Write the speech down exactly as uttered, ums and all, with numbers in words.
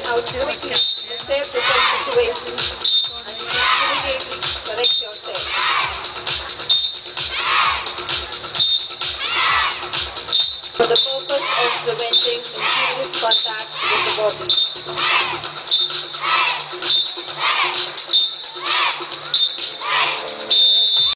out quickly, self-defense situations, and you can immediately correct yourself. For the purpose of preventing injurious contact with the body.